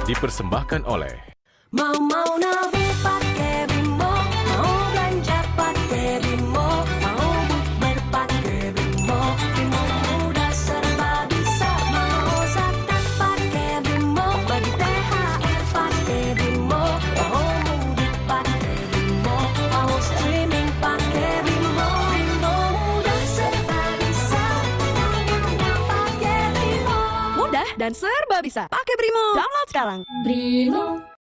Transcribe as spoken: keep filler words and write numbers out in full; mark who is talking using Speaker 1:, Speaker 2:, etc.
Speaker 1: dipersembahkan oleh
Speaker 2: Mau-mau Navi pakai Bimo, mau belanja pakai Bimo, mau bukber pakai Bimo, Bimo mudah serba bisa, mau zakat pakai Bimo, bagi T H R pakai Bimo, mau mudik pakai Bimo, mau streaming pakai Bimo, Bimo mudah serba bisa, pakai Bimo.
Speaker 3: Mudah dan serba bisa. Pakai Brimo. Download sekarang.
Speaker 2: Brimo.